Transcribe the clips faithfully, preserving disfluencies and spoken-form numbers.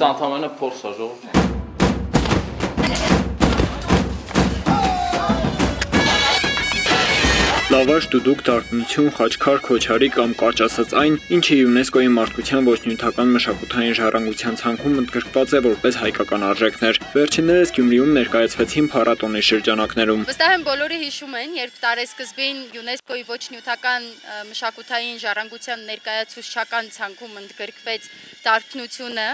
Սա ընդհանրապես փորձ է ժողովուրդ։ Լավաշ, դուդուկ, դարբնություն, խաչքար, քոչարի կամ կարճ ասած այն, ինչը ՅՈՒՆԵՍԿՕ-ի մարդկության ոչ նյութական մշակութային ժառանգության ցանկում ընդգրկված է որպես հայկական արժեքներ։ Վերջիններս Գյումրիում ներկայացվեցին փառատոնի շրջանակներում։ Վստահ եմ բոլորը հիշում են, երբ տարեսկզբին ՅՈՒՆԵՍԿՕ-ի ոչ նյութական մշակութային ժառանգության ներկայացուցչական ցանկում ընդգրկվեց դարբնությունը,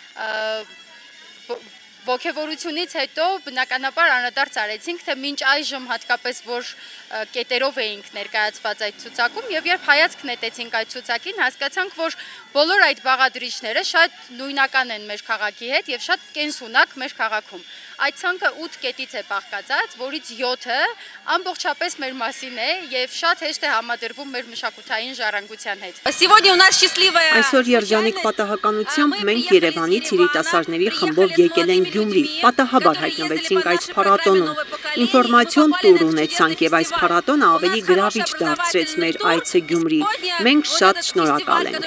ոգևորությունից հետո բնականաբար անդրադարձ արեցինք, թե մինչ այժմ հատկապես որ կետերով էինք ներկայացված այդ ցուցակում եւ երբ հայացք նետեցինք այդ ցուցակին, հասկացանք, որ բոլոր այդ բաղադրիչները շատ նույնական են մեր քաղաքի հետ եւ շատ կենսունակ մեր քաղաքում։ Այդ ցանկը ութ կետից է բաղկացած, որից յոթը ամբողջապես մեր մասին է եւ շատ հեշտ է համադրվում մեր մշակութային ժառանգության հետ։ Այսօր երջանիկ պատահականությամբ մենք Երևանից երիտասարդների խմբով եկել ենք Գյումրի, պատահաբար հայտնվեցինք այս փառատոնում։ Ինֆորմացիոն տուր ունեցանք եւ այս փառատոնը ավելի գրավիչ դարձրեց մեր այցը Գյումրի։ Մենք շատ շնորհակալ ենք։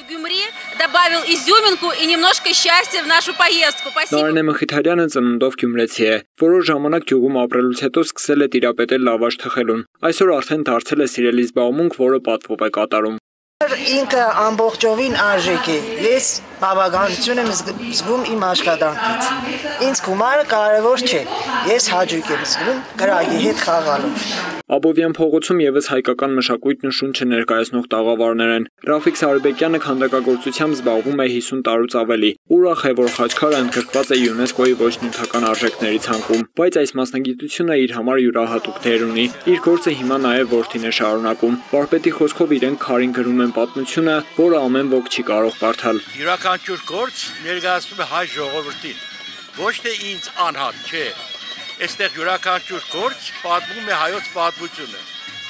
Նարինե Մխիթարյանը ծննդով գյումրեցի է։ Որոշ ժամանակ գյուղում ապրելուց հետո սկսել է տիրապետել լավաշ թխելուն։ Այսօր արդեն դարձել է սիրելի զբաղմունք, որը պատվով է կատարում։ Ինքը ամբողջովին արժեք է։ Ես բավականություն եմ զգում իմ աշխատանքից։ Ինձ գումարը կարևոր չէ։ Ես հաճույք եմ զգում գրագի հետ խաղալով։ Աբովյան փողոցում եւս հայկական մշակույթն ու շունչը ներկայացնող տաղավարներ են։ Ռաֆիկ Սարբեկյանը քանդակագործությամբ զբաղվում է հիսուն տարուց ավելի։ Ուրախ է, որ խաչքարը ընդգրկված է ՅՈՒՆԵՍԿՕ-ի ոչ նյութական արժեքների ցանկում, բայց այս մասնագիտությունը իր համար յուրահատուկ դեր ունի։ Իր գործը հիմա նաեւ որդին է շարունակում։ Վարպետի խոսքով իրենք քարին գրում են պատմությունը, որը ամեն ոք չի կարող կարդալ։ Յուրաքանչյուր գործ ներկայացնում է հայ ժողովրդին, ոչ թե ինձ անհատ, չէ։ Այստեղ յուրաքանչյուր գործ պատմում է հայոց պատմությունը։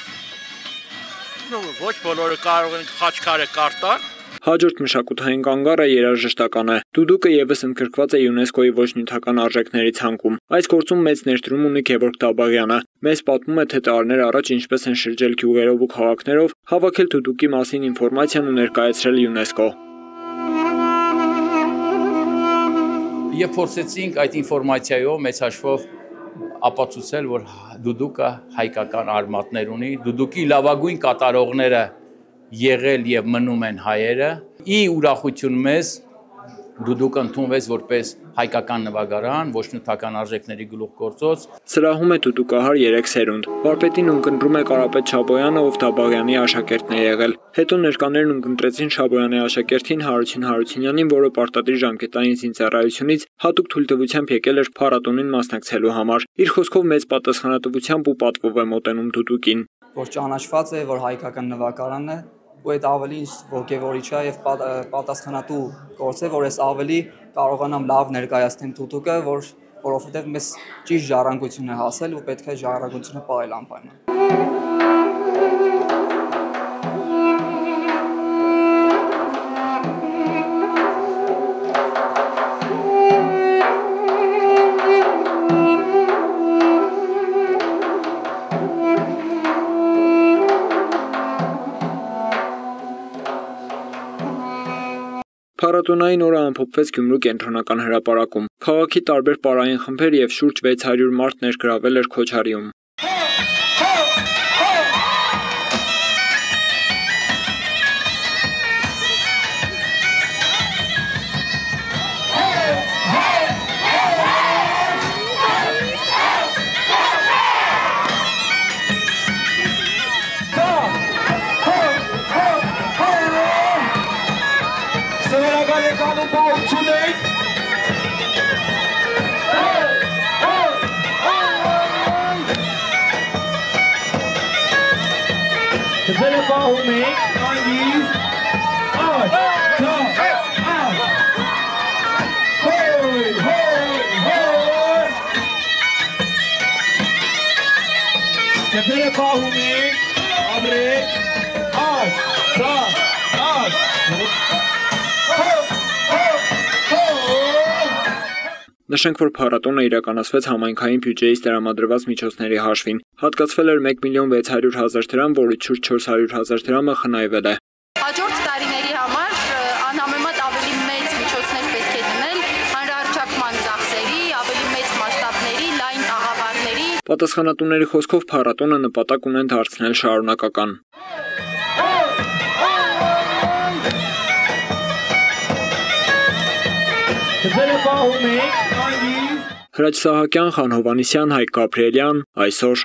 Ոչ բոլորը կարող են խաչքարը կարդալ։ Հաջորդ մշակութային կանգառը երաժշտական է։ Դուդուկը եւս ընդգրկված է ՅՈՒՆԵՍԿՕ-ի ոչ նյութական արժեքների ցանկում։ Այս գործում մեծ ներդրում ունի Գևորգ Դաբաղյանը։ Մեզ պատմում է, թե տարիներ առաջ ինչպես են շրջել գյուղերով ու քաղաքներով, հավաքել դուդուկի մասին ինֆորմացիան ու ներկայացրել ՅՈՒՆԵՍԿՕ։ Եվ փորձեցինք այդ ինֆորմացիայով մեծ հաշվով ապացուցել, որ դուդուկը հայկական արմատներ ունի, դուդուկի լավագույն կատարողները եղել եւ մնում են հայերը։ Ի ուրախություն մեզ դուդուկը ընդունվեց որպես հայկական նվագարան, ոչ նյութական արժեքների գլուխգործոց։ Սրահում է դուդուկահար երեք սերունդ։ Վարպետին ունկնդրում է Կարապետ Շաբոյանը, ով Դաբաղյանի աշակերտն է եղել։ Հետո ներկաներն ունկնդրեցին Շաբոյանի աշակերտին Հարություն Հարությունյանին, որը պարտադիր ժամկետային զինծառայությունից հատուկ թույլտվությամբ եկել էր փառատոնին մասնակցելու համար։ Իր խոսքով մեծ պատասխանատվությամբ ու պատվով է մոտենում դուդուկին։ Որ ճանաչված է, որ հայկական նվագարանն է, ու այդ ավելի ոգևորիչ է եւ պատասխանատու գործ է, որ ես ավելի կարողանամ լավ ներկայացնեմ դուդուկը, որ որովհետեւ մեզ ճիշտ ժառանգություն է հասել ու պետք է ժառանգությունը պահել անպայման։ Փառատոնային օրը ամփոփվեց Գյումրու կենտրոնական հրապարակում։ Քաղաքի տարբեր պարային խմբեր եւ շուրջ վեց հարյուր մարդ ներգրավել էր Քոչարիում։ Նշենք, որ փառատոնը իրականացվեց համայնքային բյուջեից տրամադրված միջոցների հաշվին։ Հատկացվել էր մեկ միլիոն վեց հարյուր հազար դրամ, որից շուրջ չորս հարյուր հազար դրամը խնայվել է։ Հաջորդ տարիների համար անհամեմատ ավելի մեծ միջոցներ պետք է դնել Պատասխանատուների խոսքով փառատոնը նպատակ ունեն դարձնել շարունակական։ Հրաչ Սահակյան, Խան Հովանիսյան, Հայկ Գաբրիելյան, այսօր։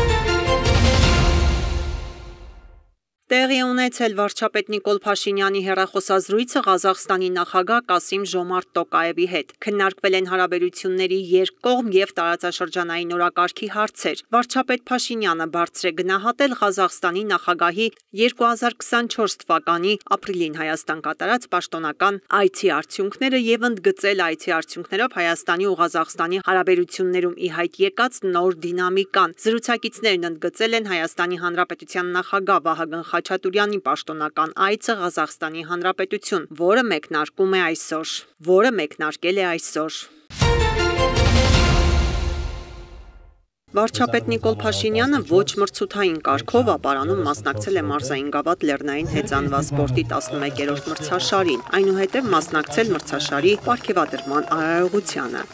Տեղի ունեցել վարչապետ Նիկոլ Փաշինյանի հեռախոսազրույցը Ղազախստանի նախագահ Կասիմ Ժոմարտ Տոկաևի հետ։ Քննարկվել են հարաբերությունների երկկողմ եւ տարածաշրջանային օրակարգի հարցեր։ Վարչապետ Փաշինյանը բարձր է գնահատել Ղազախստանի նախագահի երկու հազար քսանչորս թվականի ապրիլին Հայաստան կատարած պաշտոնական այցի արդյունքները եւ ընդգծել այցի արդյունքներով Հայաստանի ու Ղազախստանի հարաբերություններում ի հայտ եկած նոր դինամիկան։ Զրուցակիցներն ընդգծել են Հայաստանի Հանրապետության նախագահ Վահագն Խաչատուրյանի պաշտոնական այցը Ղազախստանի Հանրապետություն, որը մեկնարկում է այսօր, որը մեկնարկել է այսօր։ Վարչապետ Նիկոլ Փաշինյանը ոչ մրցութային կարգով ապարանում մասնակցել է Մարզային գավաթ լեռնային հեծանվա սպորտի տասնմեկերորդ մրցաշարին, այնուհետև մասնակցել մրցաշարի պարգևատրման արարողությանը։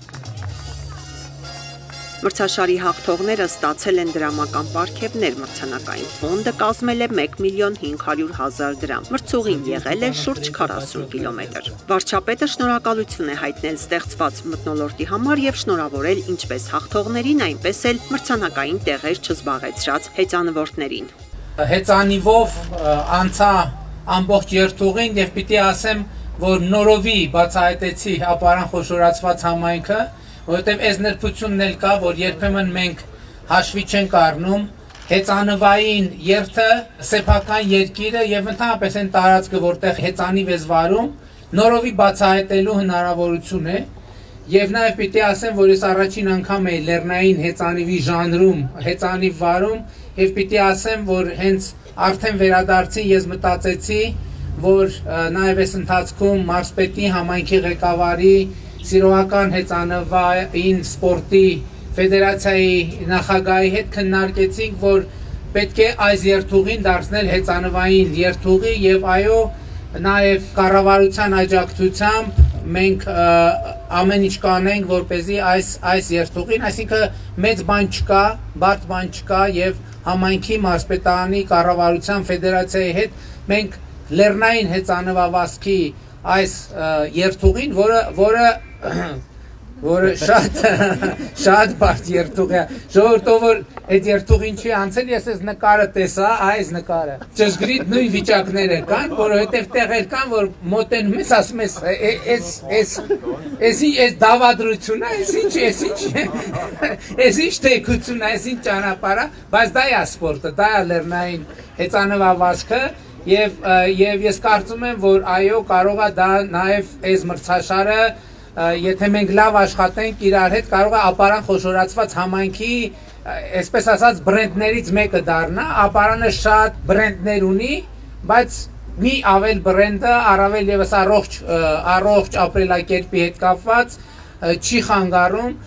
Մրցաշարի հաղթողները ստացել են դրամական պարգևներ, մրցանակային ֆոնդը կազմել է մեկ միլիոն հինգ հարյուր հազար դրամ, մրցուղին եղել է շուրջ քառասուն կիլոմետր։ Վարչապետը շնորհակալություն է հայտնել ստեղծված մթնոլորտի համար եւ շնորհավորել ինչպես հաղթողներին, այնպես էլ մրցանակային տեղեր չզբաղեցրած հեծանվորդներին։ Հեծանիվով անցա ամբողջ երթուղին եւ պիտի ասեմ, որ նորովի բացահայտեցի ապարան խոշորացված համայնքը, որովհետև այս նրբությունն էլ կա, որ երբեմն մենք հաշվի չենք առնում հեծանվային երթը, սեփական երկիրը եւ ընդհանրապես այն տարածքը, որտեղ հեծանիվ է վարում, նորովի բացահայտելու հնարավորություն է եւ նաեւ պիտի ասեմ, որ ես առաջին անգամ եմ լեռնային հեծանիվի ժանրում հեծանիվ վարում եւ պիտի ասեմ, որ հենց արդեն վերադարձին ես մտածեցի, որ նաեւ այս ընթացքում մարզպետի համայնքի ղեկավարի Սիրողական հեծանվային սպորտի ֆեդերացիայի նախագահի հետ քննարկեցինք, որ պետք է այս երթուղին դարձնել հեծանվային երթուղի եւ այո, նաեւ կառավարության աջակցությամբ մենք ամեն ինչ կանենք, որպեսզի այս այս երթուղին, այսինքն մեծ բան չկա, բարդ բան չկա եւ համայնքի մարզպետարանի կառավարության ֆեդերացիայի հետ մենք լեռնային հեծանվավազքի այս երթուղին, որը որը որը շատ շատ բարդ երթուղ է, ժողովուրդը որ այդ երթուղին չի անցել, ես այս նկարը տեսա, այս նկարը ճշգրիտ նույն վիճակները կան, որովհետև տեղեր կան, որ մոտենում ես, ասում ես, այս այս այս այս դավադրությունն է, այս ինչ, այս ինչ այս ինչ թեկություն է, այս ինչ ճանապարհ է, բայց դա է սպորտը, դա է լեռնային հեծանվավազքը Եվ եւ ես կարծում եմ, որ այո, կարող է դա նաեւ այս մրցաշարը, եթե մենք լավ աշխատենք իրար հետ, կարող է ապարան խոշորացված համայնքի, այսպես ասած, բրենդներից մեկը դառնա, ապարանը շատ բրենդներ ունի, բայց մի ավել բրենդը, առավել եւս առողջ առողջ ապրելակերպի հետ կապված չի խանգարում։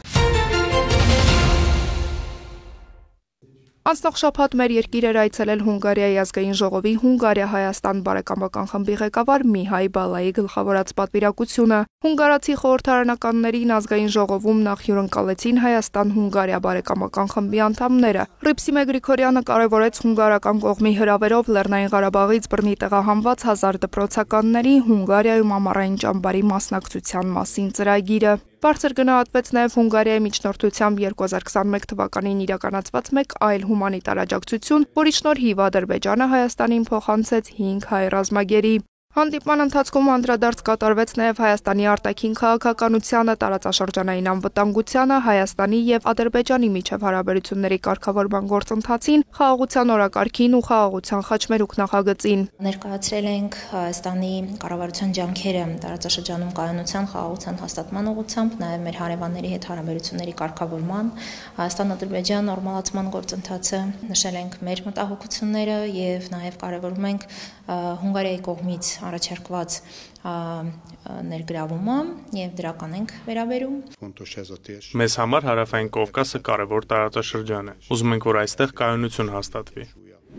Անցնող շաբաթ մեր երկիր էր այցելել Հունգարիայի ազգային ժողովի Հունգարիա-Հայաստան բարեկամական խմբի ղեկավար Միհայ Բալայի գլխավորած պատվիրակությունը։ Հունգարացի խորհրդարանականներին ազգային ժողովում նախ հյուրընկալեցին Հայաստան-Հունգարիա բարեկամական խմբի անդամները։ Ռիփսիմե Գրիգորյանը կարևորեց հունգարական կողմի հրավերով Լեռնային Ղարաբաղից բռնի տեղահանված հազար դպրոցականների Հունգարիայում ամառային ճամբարի մասնակցության մասին ծրագիրը։ Բարձր գնահատվեց նաև Հունգարիայի միջնորդությամբ երկու հազար քսանմեկ թվականին իրականացված մեկ այլ հումանիտար աջակցություն, որի շնորհիվ Ադրբեջանը Հայաստանին փոխանցեց հինգ հայ ռազմագերի։ Հանդիպման ընթացքում անդրադարձ կատարվեց նաև Հայաստանի արտաքին քաղաքականությանը, տարածաշրջանային անվտանգությանը, Հայաստանի եւ Ադրբեջանի միջև հարաբերությունների կարգավորման գործընթացին, խաղաղության օրակարգին ու խաղաղության խաչմերուկ նախագծին։ Ներկայացրել ենք Հայաստանի կառավարության ջանքերը տարածաշրջանում կայունության, խաղաղության հաստատման ուղղությամբ, նաև մեր հարևանների հետ հարաբերությունների կարգավորման, Հայաստան-Ադրբեջան նորմալացման գործընթացը, նշել ենք մեր մտահոգությունները եւ նաև կարևորում ենք Հունգարիայի կողմից առաջարկված ներգրավումը եւ դրական ենք վերաբերում։ Մեզ համար Հարավային Կովկասը կարևոր տարածաշրջան է։ Ուզում ենք, որ այստեղ կայունություն հաստատվի։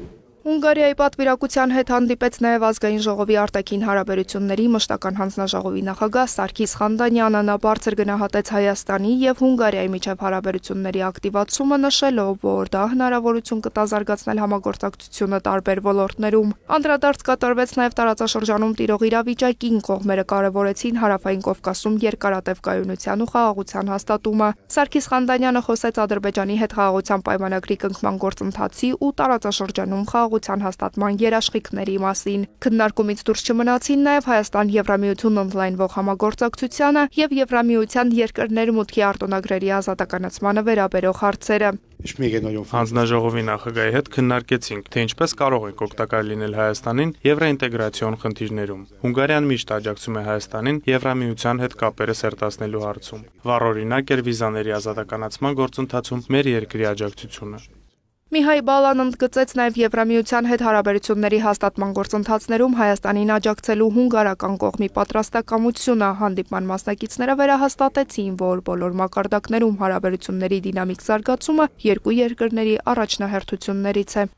Հունգարիայի պատվիրակության հետ հանդիպեց նաև ազգային ժողովի արտաքին հարաբերությունների մշտական հանձնաժողովի նախագահ Սարգիս Խանդանյանը։ Նա բարձր գնահատեց Հայաստանի եւ Հունգարիայի միջև հարաբերությունների ակտիվացումը, նշելով, որ դա հնարավորություն կտա զարգացնել համագործակցությունը տարբեր ոլորտներում։ Անդրադարձ կատարվեց նաև տարածաշրջանում տիրող իրավիճակին, կողմերը կարևորեցին Հարավային Կովկասում երկարատև կայունության ու խաղաղության հաստատումը։ Սարգիս Խանդանյանը խոսեց Ադրբեջանի հետ խաղաղության պայմանագրի կնքման գործընթացի ու տարածաշրջանում խաղաղության հաստատման երաշխիքների մասին։ Քննարկումից դուրս չմնացին նաև Հայաստան-Եվրամիություն ընդլայնվող համագործակցությանը եւ Եվրամիության երկրներ մուտքի արտոնագրերի ազատականացմանը վերաբերող հարցերը։ Հանձնաժողովի նախագահի հետ քննարկեցինք, թե ինչպես կարող ենք օգտակար լինել Հայաստանին եվրոինտեգրացիոն խնդիրներում։ Հունգարիան միշտ աջակցում է Հայաստանին Եվրամիության հետ կապերը սերտացնելու հարցում։ Վառօրինակ էր վիզաների ազատականացման գործընթացում մեր երկրի աջակցությունը։ Միհայ Բալան ընդգծեց նաև Եվրամիության հետ հարաբերությունների հաստատման գործընթացներում Հայաստանին աջակցելու հունգարական կողմի պատրաստակամությունը։ Հանդիպման մասնակիցները վերահաստատեցին, որ բոլոր մակարդակներում հարաբերությունների դինամիկ զարգացումը երկու երկրների առաջնահերթություններից է։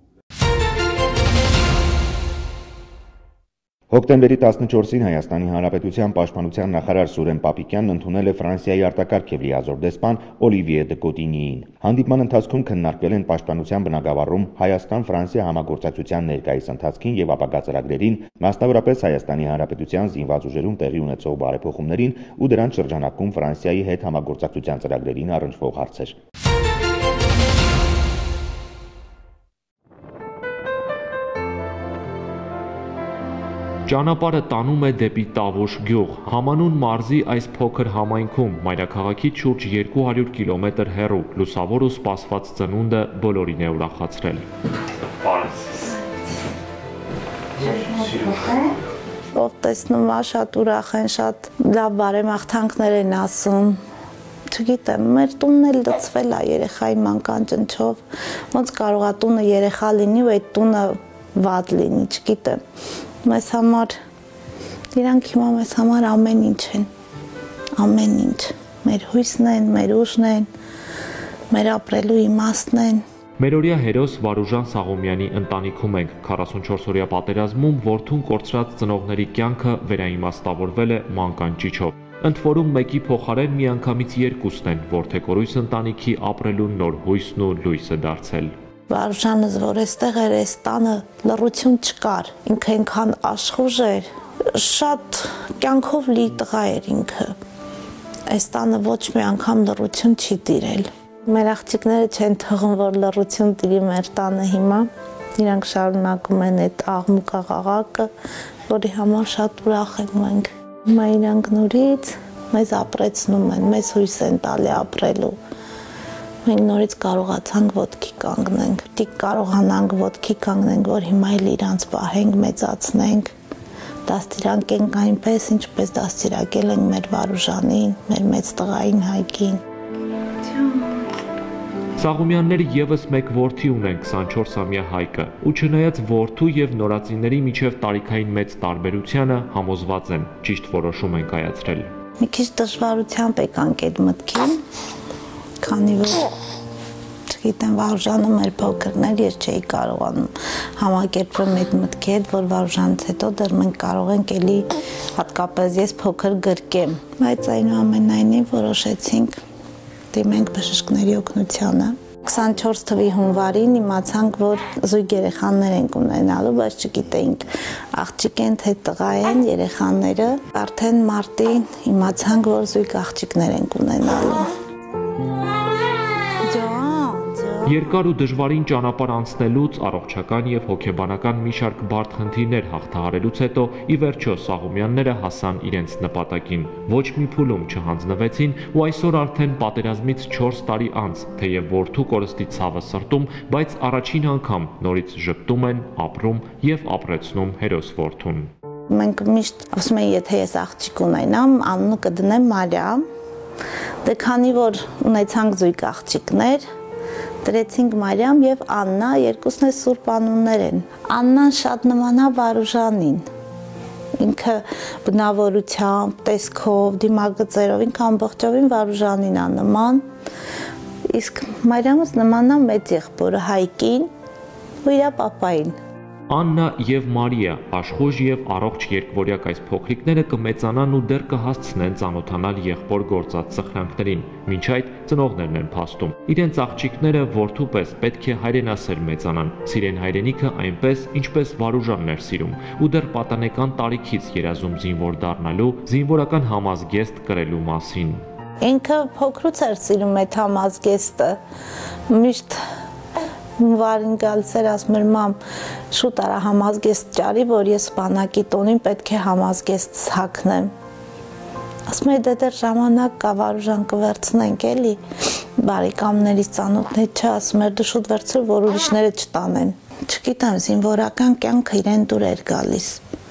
Հոկտեմբերի տասնչորսին Հայաստանի Հանրապետության պաշտպանության նախարար Սուրեն Պապիկյանն ընդունել է Ֆրանսիայի արտակարգ եւ լիազոր դեսպան Օլիվիե դե Կոտինիին։ Հանդիպման ընթացքում քննարկվել են պաշտպանության բնագավառում Հայաստան-Ֆրանսիա համագործակցության ներկայիս ընթացքին եւ ապագա ծրագրերին, մասնավորապես Հայաստանի Հանրապետության զինված ուժերում տեղի ունեցող բարեփոխումներին ու դրանց շրջանակում Ֆրանսիայի հետ համագործակցության ծրագրերին առնչվող հարցեր։ Ճանապարհը տանում է դեպի Տավուշ գյուղ։ Համանուն մարզի այս փոքր համայնքում մայրաքաղաքից շուրջ երկու հարյուր կիլոմետր հեռու լուսավոր ու սպասված ծնունդը բոլորին է ուրախացրել։ Ով տեսնում է, շատ ուրախ են, շատ լավ բարեմաղթանքներ են ասում։ Չգիտեմ, մեր տունն էլ լցվել է երեխայի մանկան ճնչով։ Ոնց կարող է տունը երեխա լինի ու այդ տունը վատ լինի, չգիտեմ։ Մեզ համար, իրանք հիմա մեզ համար ամեն ինչ են, ամեն ինչ, մեր հույսն են, մեր ուժն են, մեր ապրելու իմաստն են։ Մերօրյա հերոս Վարուժան Սաղոմյանի ընտանիքում ենք, քառասունչորս-օրյա պատերազմում որդուն կորցրած ծնողների կյանքը վերաիմաստավորվել է մանկան ճիչով։ Ընդ որում մեկի փոխարեն միանգամից երկուսն են, որդեկորույս ընտանիքի ապրելու նոր հույսն ու լույսը դարձել։ Վարուժանս, որ էստեղ էր, այս տանը լռություն չկար, ինքը այնքան աշխուժ էր, շատ կյանքով լի տղա էր ինքը, այս տանը ոչ մի անգամ լռություն չի տիրել։ Մեր աղջիկները չեն թողում, որ լռություն տիրի մեր տանը հիմա, իրանք շարունակում են այդ աղմուկա աղաղակը, որի համար շատ ուրախ ենք մենք։ Հիմա իրանք նորից մեզ ապրեցնում են, մեզ հույս են տալի ապրելու։ Մենք նորից կարողացանք ոտքի կանգնենք, դիք կարողանանք ոտքի կանգնենք, որ հիմա էլ իրանց պահենք, մեծացնենք, դաստիարակենք այնպես, ինչպես դաստիարակել ենք մեր Վարուժանին, մեր մեծ տղային Հայկին։ Սաղոմյանները եւս մեկ որդի ունեն քսանչորսամյա Հայկը, ու չնայած որդու եւ նորածինների միջև տարիքային մեծ տարբերությանը համոզված են, ճիշտ որոշում են կայացրել։ Մի քիչ դժվարությամբ եկանք այդ մտքին, քանի որ չգիտեմ, Վարուժանը մեր փոքրն էր, ես չէի կարողանում համակերպվել այդ մտքի հետ, որ Վարուժանից հետո դեռ մենք կարող ենք էլի հատկապես ես փոքր գրկեմ, բայց այնուամենայնիվ որոշեցինք դիմենք բժիշկների օգնությանը։ քսանչորս թվականի հունվարին իմացանք, որ զույգ երեխաներ ենք ունենալու, բայց չգիտեինք աղջիկ են թե տղա են երեխաները, արդեն մարտին իմացանք, որ զույգ աղջիկներ ենք ունենալու։ Երկար ու դժվարին ճանապարհ անցնելուց, առողջական եւ հոգեբանական մի շարք բարդ խնդիրներ հաղթահարելուց հետո ի վերջո Սաղոմյանները հասան իրենց նպատակին։ Ոչ մի փուլում չհանձնվեցին ու այսօր արդեն պատերազմից չորս տարի անց, թեև որդու կորստի ցավը սրտում, բայց առաջին անգամ նորից ժպտում են, ապրում եւ ապրեցնում հերոս որդուն։ Մենք միշտ ասում ենք, եթե ես աղջիկ ունենամ, անունը կդնեմ Մարիամ։ Դե քանի որ ունեցանք զույգ աղջիկներ, դրեցինք Մարիամ եւ Աննա, երկուսն էլ սուրբ անուններ են։ Աննան շատ նման է Վարուժանին։ Ինքը բնավորությամբ, տեսքով, դիմագծերով, ինքը ամբողջովին Վարուժանին է նման։ Իսկ Մարիամս նման է մեծ եղբորը Հայկին, ու իր պապային։ Աննա եւ Մարիա, աշխույժ եւ առողջ երկվորյակ այս փոքրիկները կմեծանան ու դեռ կհասցնեն ծանոթանալ եղբոր գործած սխրանքներին, մինչ այդ ծնողներն են փաստում։ Իրենց աղջիկները որդու պես պետք է հայրենասեր մեծանան, սիրեն հայրենիքը այնպես, ինչպես Վարուժանն էր սիրում, ու դեռ պատանեկան տարիքից երազում զինվոր դառնալու, զինվորական համազգեստ կրելու մասին։ Ինքը փոքրուց էր սիրում այդ համազգեստը, միշտ Վարին գալիս էր ասում էր մամ շուտ արա համազգեստ ճարի, որ ես բանակի տոնին պետք է համազգեստ հագնեմ։ Ասում էր դե դեռ ժամանակ կա, Վարուժան կվերցնենք էլի, բարեկամներից ծանոթներ չէ, ասում էր դու շուտ վերցրու, որ ուրիշները չտանեն։ Չգիտեմ, զինվորական կյանքը իրեն դուր էր գալիս։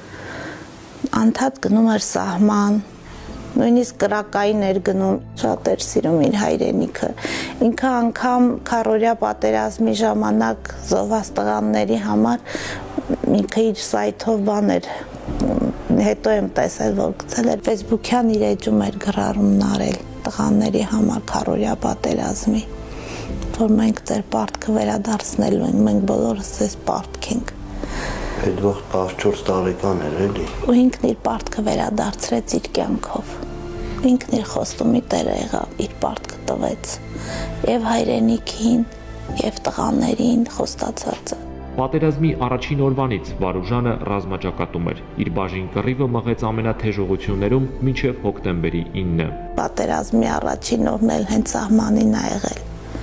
Անդադ գնում էր սահման, նույնիսկ կրակային էր գնում, շատ էր սիրում իր հայրենիքը։ Ինքը անգամ քառօրյա պատերազմի ժամանակ զոհված տղաների համար ինքը իր սայթով բան էր, հետո եմ տեսել, որ գցել էր Facebook-յան իր էջում էր գրառումն արել տղաների համար քառօրյա պատերազմի, որ մենք ձեր պարտքը վերադարձնելու ենք, մենք բոլորս ձեզ պարտքենք։ Այդ վաղ տասնչորս տարեկան էր էլի։ Ու ինքն իր պարտքը վերադարձրեց իր կյանքով։ Ինքն իր խոստումի տերը եղավ, իր պարտքը տվեց եւ հայրենիքին, եւ տղաներին խոստացածը։ Պատերազմի առաջին օրվանից Վարուժանը ռազմաճակատում էր։ Իր բաժին կռիվը մղեց ամենաթեժողություններում մինչև հոկտեմբերի ինը։ Պատերազմի առաջին օրն էլ հենց սահմանին ա եղել։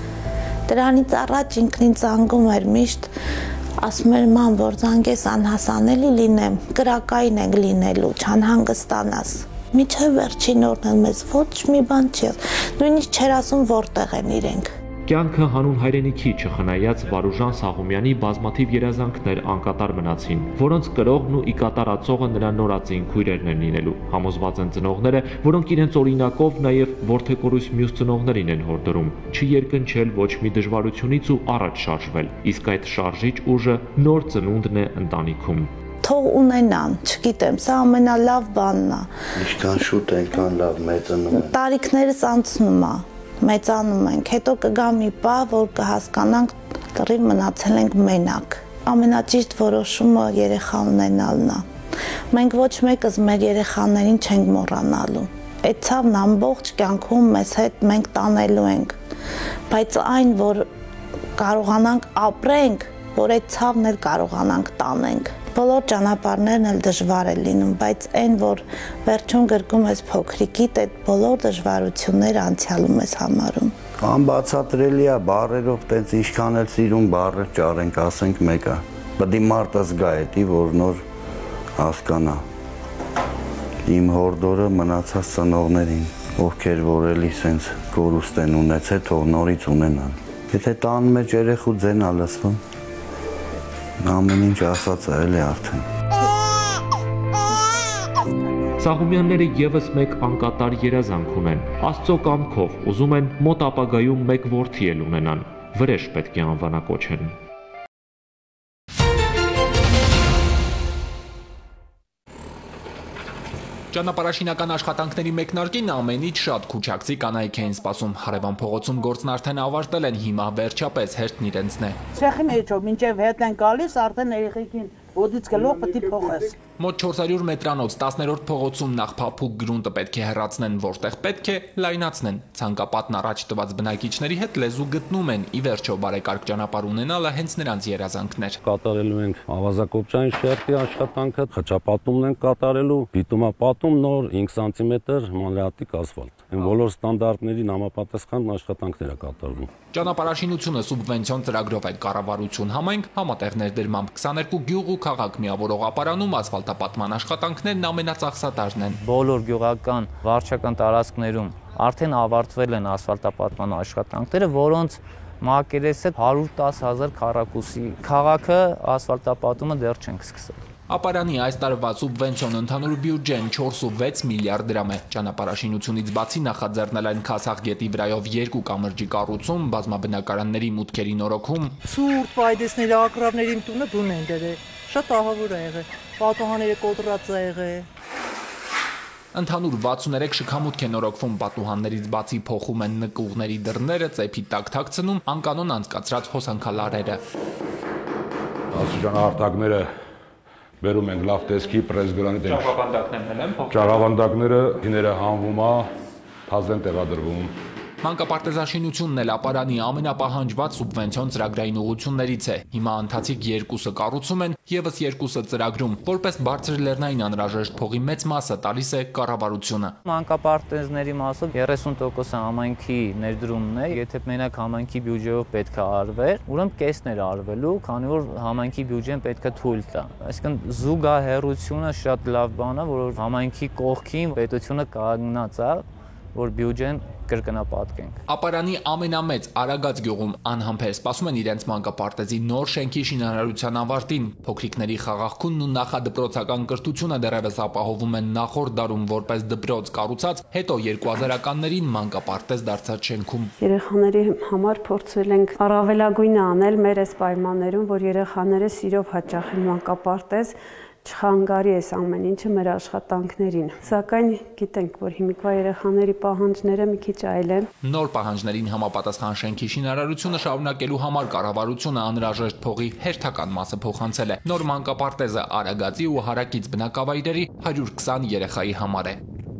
Դրանից առաջ ինքն ինձ զանգում էր միշտ, ասում էր ման, որ զանգես անհասանելի լինեմ, կրակային ենք լինելու, չանհանգստանաս։ Միջև վերջին օրն էլ մեզ ոչ մի բան չի ասում, նույնիսկ չէր ասում որտեղ են իրենք։ Կյանքը հանուն հայրենիքի չխնայած Վարուժան Սաղոմյանի բազմաթիվ երազանքներ անկատար մնացին, որոնց կրողն ու ի կատար ածողը նրա նորածին քույրերն են լինելու։ Համոզված են ծնողները, որոնք իրենց օրինակով նաև որդեկորույս մյուս ծնողներին են հորդորում, չերկնչել ոչ մի դժվարությունից ու առաջ շարժվել, իսկ այդ շարժիչ ուժը նոր ծնունդն է ընտանիքում։ Թող ունենան, չգիտեմ, սա ամենալավ բանն է։ Ինչքան շուտ այնքան լավ մեծանում են։ Տարիքներս անցնում է, մեծանում ենք, հետո կգա մի պահ, որ կհասկանանք լրիվ մնացել ենք մենակ։ Ամենաճիշտ որոշումը երեխա ունենալն է։ Մենք ոչ մեկս մեր երեխաներին չենք մոռանալու։ Այդ ցավն ամբողջ կյանքում մեզ հետ մենք տանելու ենք։ Բայց այն, որ կարողանանք ապրենք, որ այդ ցավն էլ կարողանանք տանենք։ Բոլոր ճանապարհներն էլ դժվար է լինում, բայց այն, որ վերջում գրկում ես փոքրիկիդ, այդ բոլոր դժվարությունները անցյալում ես համարում։ Անբացատրելի է բառերով, տենց ինչքան էլ սիրում բառեր ճարենք, ասենք մեկը։ Պետք է մարդը զգա էդի, որ նոր հասկանա։ Իմ հորդորը մնացած ծնողներին, ովքեր որ էլի սենց կորուստ են ունեցել, թող նորից ունենան։ Եթե տան մեջ երեխու ձեն ա լսվում, ամեն ինչ ասած է էլի արդեն։ Սաղոմյանները եւս մեկ անկատար երազանք ունեն։ Աստծո կամքով ուզում են մոտ ապագայում մեկ որդի էլ ունենան։ Վրեժ պետք է անվանակոչեն։ Ճանապարհաշինական աշխատանքների մեկնարկին ամենից շատ քուչակցի կանայք էին սպասում։ Հարևան փողոցում գործն արդեն ավարտել են, հիմա վերջապես հերթն իրենցն է։ Ցեխի մեջով մինչև հետ են գալիս, արդեն երեխեքին ոդից գլող պետք է փոխես։ Մոտ չորս հարյուր մետրանոց տասներորդ փողոցում նախ փափուկ գրունտը պետք է հեռացնեն, որտեղ պետք է լայնացնեն։ Ցանկապատն առաջ տված բնակիչների հետ լեզու գտնում են, ի վերջո բարեկարգ ճանապարհ ունենալը հենց նրանց երազանքներ։ Կատարելու ենք ավազակոպչային շերտի աշխատանքը, խճապատումն ենք կատարելու, բիտումապատում նոր հինգ սանտիմետր մանրեատիկ ասֆալտ։ Այն բոլոր ստանդարտներին համապատասխան աշխատանքներ է կատարվում։ Ճանապարհաշինությունը սուբվենցիոն ծրագրով է կառավարություն համայնք համատեղ ներդրմամբ քսաներկու գյուղ ու քաղաք միավորող ապարանում ասֆալտապատման աշխատանքներն ամենածախսատարն են։ Բոլոր գյուղական վարչական տարածքներում արդեն ավարտվել են ասֆալտապատման աշխատանքները, որոնց մակերեսը հարյուր տասը հազար քառակուսի քաղաքը ասֆալտապատումը դեռ չենք սկսել։ Ապարանի այս տարվա սուբվենցիոն ընդհանուր բյուջեն չորս ու վեց միլիարդ դրամ է։ Ճանապարհաշինությունից բացի նախաձեռնել են Քասախ գետի վրայով երկու կամրջի կառուցում, բազմաբնակարանների մուտքերի նորոգում։ Ցուրտ պայդեսների ակրավների տունը բուն են դրել։ Շատ ահավոր է եղել։ Պատուհանները կոտրած է եղել։ Ընդհանուր վաթսուներեք շքամուտք է նորոգվում, պատուհաններից բացի փոխում են նկուղների դռները, ծեփի տակ թաքցնում, անկանոն անցկացրած հոսանքալարերը։ Աստիճանահարթակները բերում ենք լավ տեսքի, պրեսգրանիտ ենք։ Ճաղավանդակներն են փոխվում։ Ճաղավանդակները իները հանվում է, թազեն տեղադրվում։ Մանկապարտեզաշինությունն էլ ապարանի ամենապահանջված սուբվենցիոն ծրագրային ուղղություններից է։ Հիմա ընթացիկ երկուսը կառուցում են, ևս երկուսը ծրագրում, որպես բարձր լեռնային անհրաժեշտ փողի մեծ մասը տալիս է կառավարությունը։ Մանկապարտեզների մասը երեսուն տոկոս համայնքի ներդրումն է, եթե մենակ համայնքի բյուջեով պետք է արվեր, ուրեմն կեսն էր արվելու, քանի որ համայնքի բյուջեն պետք է թույլ տա։ Այսինքն զուգահեռությունը շատ լավ բան է, որ համայնքի կողքին պետությունը կանգնած է, որ բյուջեն կրկնապատկենք։ Ապարանի ամենամեծ Արագած գյուղում անհամբեր սպասում են իրենց մանկապարտեզի նոր շենքի շինարարության ավարտին։ Փոքրիկների խաղաղքունն ու նախադպրոցական կրթությունը դեռևս ապահովում են նախորդ դարում որպես դպրոց կառուցած, հետո երկու հազարականներին մանկապարտեզ դարձած շենքում։ Երեխաների համար փորձել ենք առավելագույնը անել մեր այս պայմաններում, որ երեխաները սիրով հաճախեն մանկապարտեզ, չխանգարի այս ամեն ինչը մեր աշխատանքներին։ Սակայն գիտենք, որ հիմիկվա երեխաների պահանջները մի քիչ այլ են։ Նոր պահանջներին համապատասխան շենքի շինարարությունը շարունակելու համար կառավարությունը անհրաժեշտ փողի հերթական մասը փոխանցել է։ Նոր մանկապարտեզը Արագածի ու հարակից բնակավայրերի հարյուր քսան երեխայի համար է։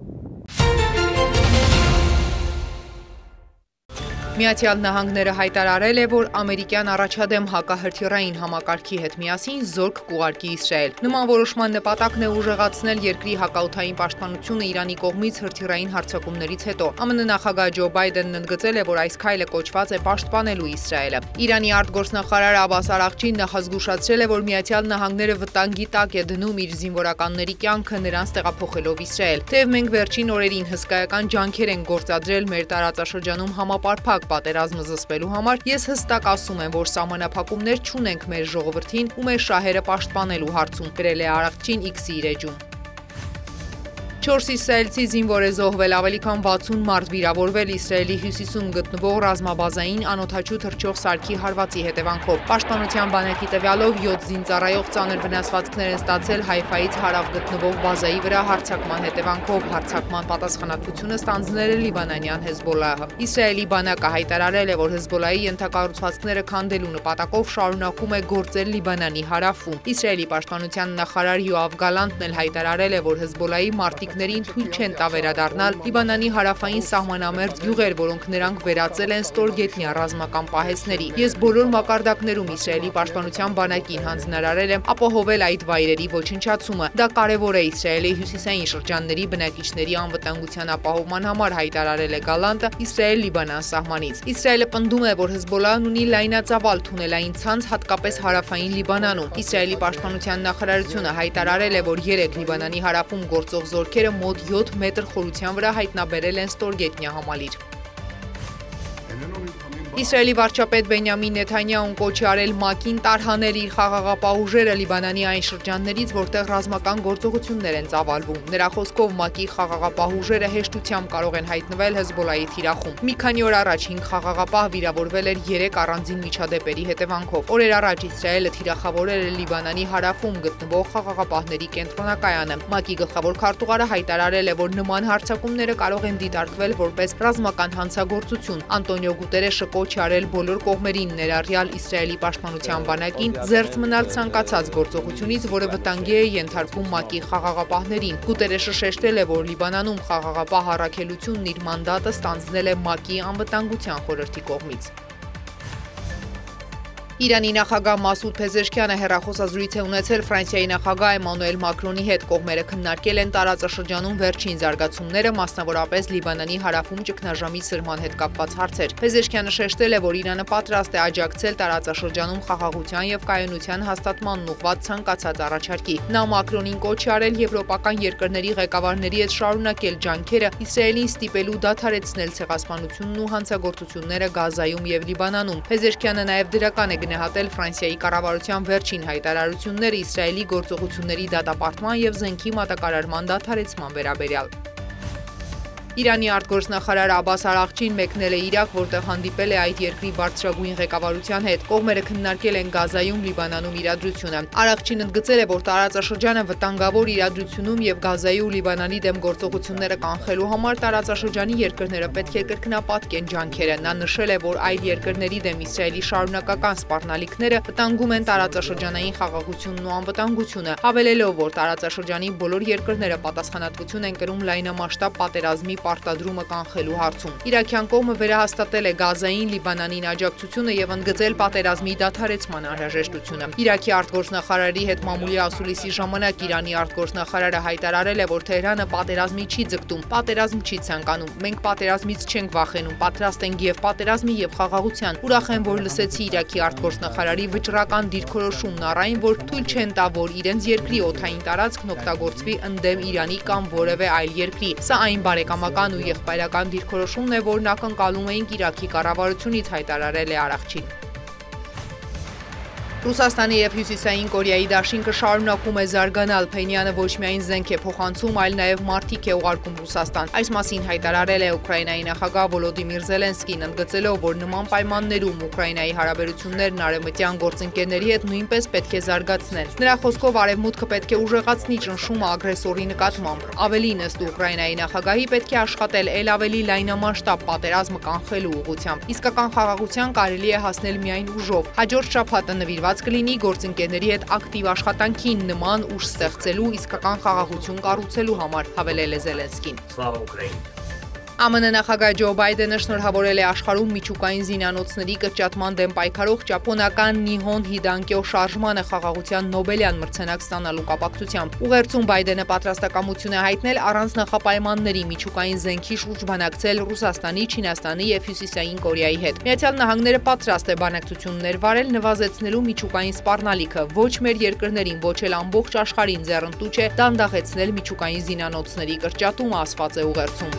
Միացյալ Նահանգները հայտարարել է, որ ամերիկյան առաջադեմ հակահրթիռային համակարգի հետ միասին զորք կուղարկի Իսրայել։ Նման որոշման նպատակն է ուժեղացնել երկրի հակաօդային պաշտպանությունը Իրանի կողմից հրթիռային հարձակումներից հետո։ ԱՄՆ նախագահ Ջո Բայդենն ընդգծել է, որ այս քայլը կոչված է պաշտպանելու Իսրայելը։ Իրանի արտգործնախարար Աբաս Արաղչին նախազգուշացրել է, որ Միացյալ Նահանգները վտանգի տակ է դնում իր զինվորականների կյանքը նրանց տեղափոխելով Իսրայել։ Թեև մենք վերջին օրերին հսկայական ջանքեր ենք գործադրել մեր տարածաշրջանում համապարփակ պատերազմը զսպելու համար, ես հստակ ասում եմ, որ սահմանափակումներ չունենք մեր ժողովրդին ու մեր շահերը պաշտպանելու հարցում, գրել է Արաղչին X-ի իր էջում։ Չորս իսրայելցի զինվոր է զոհվել, ավելի քան վաթսուն մարդ վիրավորվել Իսրայելի հյուսիսում գտնվող ռազմաբազային անօդաչու թռչող սարքի հարվածի հետևանքով։ Պաշտպանության բանակի տվյալով յոթ զինծառայող ծանր վնասվածքներ են ստացել Հայֆայից հարավ գտնվող բազայի վրա հարձակման հետևանքով։ Հարձակման պատասխանատվությունը ստանձնել է լիբանանյան Հեզբոլլահը։ Իսրայելի բանակը հայտարարել է, որ Հեզբոլլահի ենթակառուցվածքները քանդելու նպատակով շարունակում է գործել Լիբանանի հարավում։ Իսրայելի պաշտպանության նախարար Յոավ Գալանտն էլ հայտարարել է, որ Հեզբոլլահի մարտիկ ներին թույլ չեն տա վերադառնալ Լիբանանի հարավային սահմանամերձ գյուղեր, որոնք նրանք վերածել են ստորգետնյա ռազմական պահեսների։ Ես բոլոր մակարդակներում Իսրայելի պաշտպանության բանակին հանձնարարել եմ ապահովել այդ վայրերի ոչնչացումը։ Դա կարևոր է Իսրայելի հյուսիսային շրջանների բնակիչների անվտանգության ապահովման համար, հայտարարել է Գալանտը Իսրայել-Լիբանան սահմանից։ Իսրայելը պնդում է, որ Հեզբոլլահն ունի լայնածավալ թունելային ցանց հատկապես հարավային Լիբանանում։ Իսրայելի պաշտպանության նախարարությունը հայտարարել է, որ երեք Լիբանանի հարավում գործող զորքեր մոտ յոթ մետր խորության վրա հայտնաբերել են ստորգետնյա համալիր։ Իսրայելի վարչապետ Բենյամին Նեթանյահուն կոչ է արել ՄԱԿ-ին տարհանել իր խաղաղապահ ուժերը Լիբանանի այն շրջաններից, որտեղ ռազմական գործողություններ են ծավալվում։ Նրա խոսքով ՄԱԿ-ի խաղաղապահ ուժերը հեշտությամբ կարող են հայտնվել Հեզբոլլահի թիրախում։ Մի քանի օր առաջ հինգ խաղաղապահ վիրավորվել էր երեք առանձին միջադեպերի հետևանքով։ Օրեր առաջ Իսրայելը թիրախավորել է Լիբանանի հարավում գտնվող խաղաղապահների կենտրոնակայանը։ ՄԱԿ-ի գլխավոր քարտուղարը հայտարարել է, որ նման հարձակումները կարող են դիտարկվել որպես ռազմական հանցագործություն։ Անտոնիո Գուտերեշը կոչ է արել բոլոր կողմերին, ներառյալ Իսրայելի պաշտպանության բանակին, զերծ մնալ ցանկացած գործողությունից, որը վտանգի է ենթարկվում ՄԱԿ-ի խաղաղապահներին։ Գուտերեշը շեշտել է, որ Լիբանանում խաղաղապահ առաքելությունն իր մանդատը ստանձնել է ՄԱԿ-ի անվտանգության խորհրդի կողմից։ Իրանի նախագահ Մասուդ Փեզեշքյանը հեռախոսազրույց է ունեցել Ֆրանսիայի նախագահ Էմանուել Մակրոնի հետ։ Կողմերը քննարկել են տարածաշրջանում վերջին զարգացումները, մասնավորապես Լիբանանի հարավում ճգնաժամի սրման հետ կապված հարցեր։ Փեզեշքյանը շեշտել է, որ Իրանը պատրաստ է աջակցել տարածաշրջանում խաղաղության եւ կայունության հաստատմանն ուղղված ցանկացած առաջարկի։ Նա Մակրոնին կոչ է արել եվրոպական երկրների ղեկավարների հետ շարունակել ջանքերը Իսրայելին ստիպելու դադարեցնել ցեղասպանությունն ու հանցագործությունները Գազայում եւ Լիբանանում։ Փեզեշքյանը նաեւ դրական է գնահատել Ֆրանսիայի կառավարության վերջին հայտարարությունները Իսրայելի գործողությունների դատապարտման եւ զենքի մատակարարման դադարեցման վերաբերյալ։ Իրանի արտգործնախարար Աբբաս Արաղչին մեկնել է Իրաք, որտեղ հանդիպել է այդ երկրի բարձրագույն ղեկավարության հետ։ Կողմերը քննարկել են Գազայում, Լիբանանում իրադրությունը։ Արաղչին ընդգծել է, որ տարածաշրջանը վտանգավոր իրադրությունում եւ Գազայի ու Լիբանանի դեմ գործողությունները կանխելու համար տարածաշրջանի երկրները պետք է կրկնապատկեն ջանքերը։ Նա նշել է, որ այլ երկրների դեմ Իսրայելի շարունակական սպառնալիքները վտանգում են տարածաշրջանային խաղաղությունն ու անվտանգությունը, հավելելով, որ տարածաշրջանի բոլոր երկրները պատասխանատվություն են կրում լայնամասշտաբ պատերազմի պարտադրումը կանխելու հարցում։ Իրաքյան կողմը վերահաստատել է Գազային, Լիբանանին աջակցությունը եւ ընդգծել պատերազմի դադարեցման անհրաժեշտությունը։ Իրաքի արտգործնախարարի հետ մամուլի ասուլիսի ժամանակ Իրանի արտգործնախարարը հայտարարել է, որ Թեհրանը պատերազմի չի ձգտում, պատերազմ չի ցանկանում։ Մենք պատերազմից չենք վախենում, պատրաստ ենք եւ պատերազմի եւ խաղաղության։ Ուրախ եմ, որ լսեցի Իրաքի արտգործնախարարի վճռական դիրքորոշումն առ այն, որ թույլ չեն տա, որ իրենց երկրի օդային տարածքն օգտագործվի ընդդեմ Իրանի կամ որևէ այլ երկրի։ Սա այն բարեկամական ու եղբայրական դիրքորոշումն է, որն ակնկալում էինք Իրաքի կառավարությունից, հայտարարել է Արաղչին։ Ռուսաստանի եւ Հյուսիսային Կորեայի դաշինքը շարունակում է զարգանալ։ Փենյանը ոչ միայն զենք է փոխանցում, այլ նաեւ մարդիկ է ուղարկում Ռուսաստան։ Այս մասին հայտարարել է Ուկրաինայի նախագահ Վոլոդիմիր Զելենսկին, ընդգծելով, որ նման պայմաններում Ուկրաինայի հարաբերություններն արևմտյան գործընկերների հետ նույնպես պետք է զարգացնել։ Նրա խոսքով Արևմուտքը պետք է ուժեղացնի ճնշումը ագրեսորի նկատմամբ։ Ավելին, ըստ Ուկրաինայի նախագահի, պետք է աշխատել ել ավելի լայնամասշտաբ պատերազմը կանխելու ուղղությամբ։ Իսկական խաղաղության կարելի է հասնել միայն ուժով։ Հաջորդ շաբաթը նվիրված կլինի գործընկերների հետ ակտիվ աշխատանքին նման ուժ ստեղծելու, իսկական խաղաղություն կառուցելու համար, հավելել է Զելենսկին։ Սլավա Ուկրաին։ ԱՄՆ նախագահ Ջո Բայդենը շնորհավորել է աշխարհում միջուկային զինանոցների կրճատման դեմ պայքարող ճապոնական Նիհոն Հիդանկյո շարժմանը խաղաղության Նոբելյան մրցանակ ստանալու կապակցությամբ։ Ուղերձում Բայդենը պատրաստակամություն է հայտնել առանց նախապայմանների միջուկային զենքի շուրջ բանակցել Ռուսաստանի, Չինաստանի եւ Հյուսիսային Կորեայի հետ։ Միացյալ Նահանգները պատրաստ է բանակցություններ վարել նվազեցնելու միջուկային սպառնալիքը, ոչ մեր երկրներին, ոչ էլ ամբողջ աշխարհին ձեռնտու չէ դանդաղեցնել միջուկային զինանոցների կրճատումը, ասված է ուղերձում։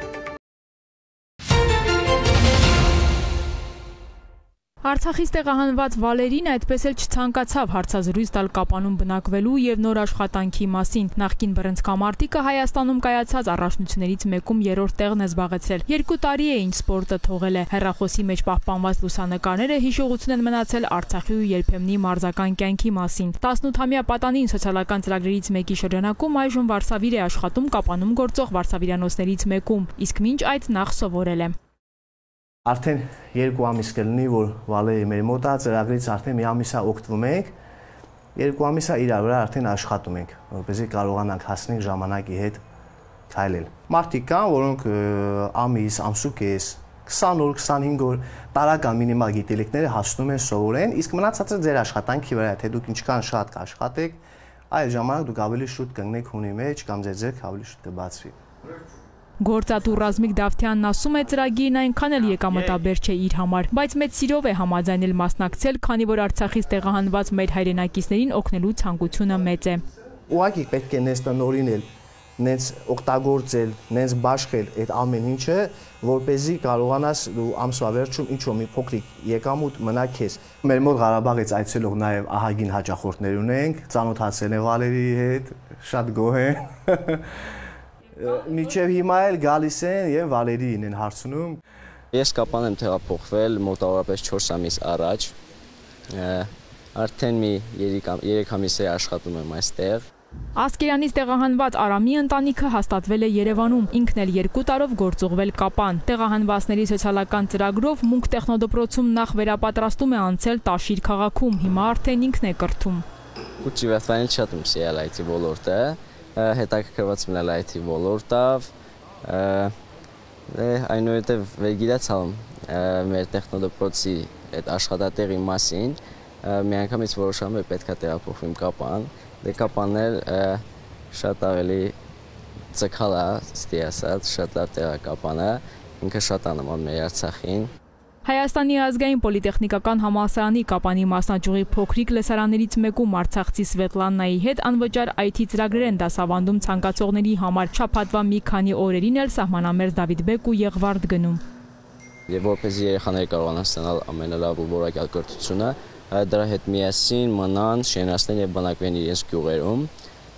Արցախից տեղահանված Վալերին այդպես էլ չցանկացավ հարցազրույց տալ Կապանում բնակվելու եւ նոր աշխատանքի մասին։ Նախկին բռնցքամարտիկը Հայաստանում կայացած առաջնություններից մեկում երրորդ տեղն է զբաղեցրել։ Երկու տարի է ինչ սպորտը թողել է։ Հեռախոսի մեջ պահպանված լուսանկարները հիշողություն են մնացել Արցախի ու երբեմնի մարզական կյանքի մասին։ տասնութամյա պատանին սոցիալական ծրագրերից մեկի շրջանակում այժմ վարսավիր է աշխատում Կապանում գործող վարսավիրանոցներից մեկում, իսկ մինչ այդ նախ սովորել է։ Արդեն երկու ամիս կլինի, որ Վալերի մեր մոտ է, ծրագրից արդեն մի ամիսա օգտվում ենք, երկու ամիսա իրար վրա արդեն աշխատում ենք, որպեսզի կարողանանք հասնել ժամանակի հետ քայլել։ Մարդիկ կան, որոնք ամիս, ամսուկես, քսան օր, քսանհինգ օր տարական մինիմալ գիտելիքները հասնում են սովորեն, իսկ մնացածը ձեր աշխատանքի վրա է, թե դուք ինչքան շատ կաշխատեք, այդ ժամանակ դուք ավելի շուտ կընկնեք հունի մեջ կամ ձեր ձեռքը ավելի շուտ կբացվի։ Գործատու Ռազմիկ Դավթյանն ասում է, ծրագիրն այնքան էլ եկամտաբեր չէ իր համար, բայց մեծ սիրով է համաձայնել մասնակցել, քանի որ Արցախից տեղահանված մեր հայրենակիցներին օգնելու ցանկությունը մեծ է։ Ուղղակի պետք է նենց տնօրինել, նենց օգտագործել, նենց բաշխել այդ ամեն ինչը, որպեսզի կարողանաս դու ամսվա վերջում ինչ-որ մի փոքրիկ եկամուտ մնա քեզ։ Մեր մոտ Ղարաբաղից այցելող նաև ահագին հաճախորդներ ունենք, ծանոթացել են Վալերի հետ, շատ գոհ են։ Միջև հիմա էլ գալիս են եւ Վալերին են հարցնում։ Ես Կապան եմ տեղափոխվել մոտավորապես չորս ամիս առաջ։ Արդեն մի երեք ամիս է աշխատում եմ այստեղ։ Ասկերանից տեղահանված Արամի ընտանիքը հաստատվել է Երևանում, ինքն էլ երկու տարով գործուղվել Կապան։ Տեղահանվածների սոցիալական ծրագրով Մունք տեխնոդպրոցում նախ վերապատրաստում է անցել Տաշիր քաղաքում, հիմա արդեն ինքն է կրթում։ Ուտիվեթվային շատ եմ սիրել այ թի ոլորտը, հետաքրքրված մնալ այ թի ոլորտով, այնուհետև վերգիտացալ մեր տեխնոդպրոցի այդ աշխատատեղի մասին, մի անգամից որոշում եմ պետք է տեղափոխվեմ Կապան։ Դե Կապանն էլ շատ ավելի ցկալ է, ստի ասած, շատ լավ տեղ է Կապանը, ինքը շատ աննման մեր Արցախին։ Հայաստանի ազգային պոլիտեխնիկական համալսարանի Կապանի մասնաճյուղի փոքրիկ լեսարաններից մեկում արցախցի Սվետլանայի հետ անվճար այ թի ծրագրեր են դասավանդում ցանկացողների համար։ Շաբաթվա մի քանի օրերին էլ սահմանամերձ Դավիթբեկ ու Եղվարդ գնում։ Եվ որպեսզի երեխաները կարողանան ստանալ ամենալավ ու որակյալ կրթությունը, դրա հետ միասին մնան, շենացնեն եւ բնակվեն իրենց գյուղերում,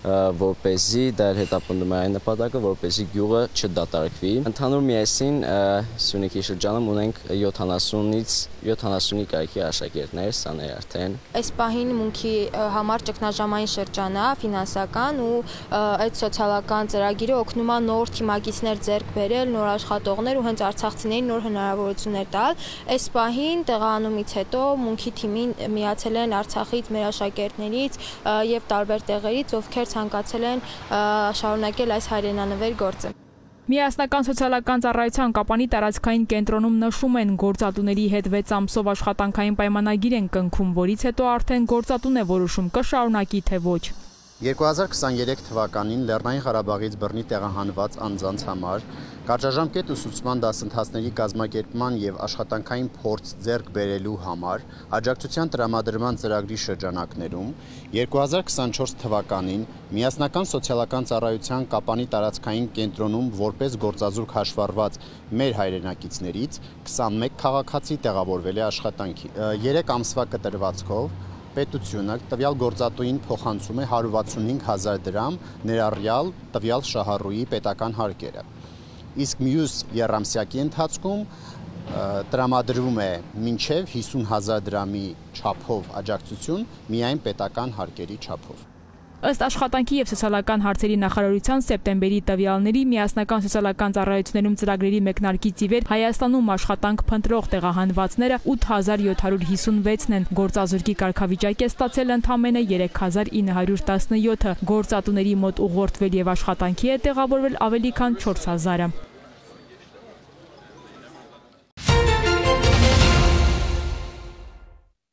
որպեսզի դա հետապնդում է այն նպատակը, որպեսզի գյուղը չդատարկվի։ Ընդհանուր միասին Սյունիքի շրջանում ունենք յոթանասունից յոթանասունի կայքի աշակերտներ, սաներ արդեն։ Այս պահին մունքի համար ճգնաժամային շրջան է, ֆինանսական ու այդ սոցիալական ծրագիրը օգնում է նոր թիմակիցներ ձեռք բերել, նոր աշխատողներ ու հենց արցախցիներին նոր հնարավորություններ տալ։ Այս պահին տեղանումից հետո մունքի թիմին միացել են Արցախից մեր աշակերտներից եւ տարբեր տեղերից, ովքեր ցանկացել են շարունակել այս հայրենանվեր գործը։ Միասնական սոցիալական ծառայության Կապանի տարածքային կենտրոնում նշում են, գործատուների հետ վեց ամսով աշխատանքային պայմանագիր են կնքում, որից հետո արդեն գործատուն է որոշում կշարունակի թե ոչ։ երկու հազար քսաներեք թվականին Լեռնային Ղարաբաղից բռնի տեղահանված անձանց համար կարճաժամկետ ուսուցման դասընթացների կազմակերպման եւ աշխատանքային փորձ ձեռք բերելու համար աջակցության տրամադրման ծրագրի շրջանակներում երկու հազար քսանչորս թվականին Միասնական սոցիալական ծառայության Կապանի տարածքային կենտրոնում որպես գործազուրկ հաշվառված մեր հայրենակիցներից քսանմեկ քաղաքացի տեղավորվել է աշխատանքի։ երեք ամսվա կտրվածքով պետությունը տվյալ գործատուին փոխանցում է հարյուր վաթսունհինգ հազար դրամ ներառյալ տվյալ շահառուի պետական հարկերը։ Իսկ մյուս եռամսյակի ընթացքում տրամադրվում է մինչև հիսուն հազար դրամի չափով աջակցություն միայն պետական հարկերի չափով։ Ըստ աշխատանքի եւ սոցիալական հարցերի նախարարության սեպտեմբերի տվյալների միասնական սոցիալական ծառայություններում ծրագրերի մեկնարկից ի վեր Հայաստանում աշխատանք փնտրող տեղահանվածները ութ հազար յոթ հարյուր հիսունվեցն են, գործազուրկի կարգավիճակ է ստացել ընդամենը երեք հազար ինը հարյուր տասնյոթը, գործատուների մոտ ուղղորդվել եւ աշխատանքի է տեղավորվել ավելի քան չորս հազարը։